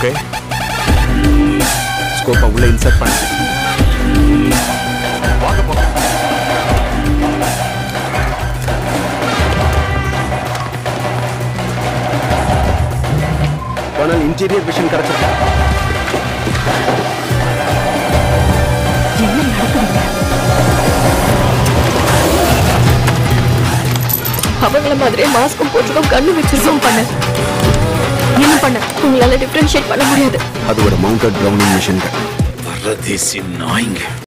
Okay, ஸ்கோப்பை உள்ள insert பண்ணு. வாங்க போலாம். கர்னல், இன்டீரியர் விஷன் கிடைச்சிருக்கு. என்ன நடக்குதுங்க? அவங்கள மாதிரியே மாஸ்க்கும் போட்டுக்கும் கண்ணு வச்சிருக்கோம். என்ன பண்ண உங்களால டிஃபரன்ஷியேட் பண்ண முடியாது. அது ஒரு மவுண்டட் ட்ரவுனிங் மிஷின். பரதேசி நாய்ங்க.